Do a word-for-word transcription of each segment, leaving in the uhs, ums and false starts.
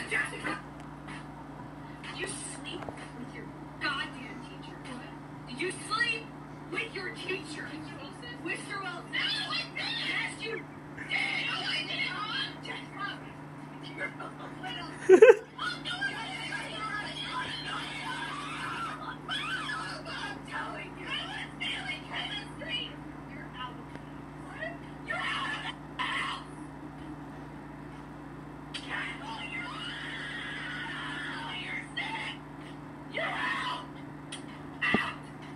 Jessica! Did you sleep with your goddamn teacher? Did you sleep with your teacher? Mister Wilson? No, I didn't! Yes, you did! No, I didn't! Jessica! You're a little... Oh, no, I didn't! I'm telling you! I was failing chemistry! You're out of the house. You're out of the house! Careful, you're out! You're sick! You're out! Out!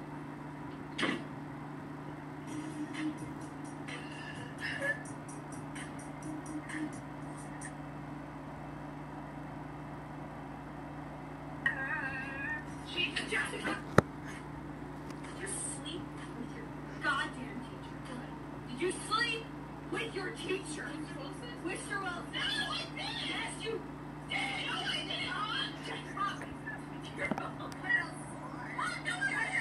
Jesus, Jessica! Did you sleep with your goddamn teacher? Did you sleep with your teacher? Mister Wilson? Mister Wilson? No, I didn't! Yes, you did! No, I didn't! Jessica! You're a little... Oh, no, I didn't!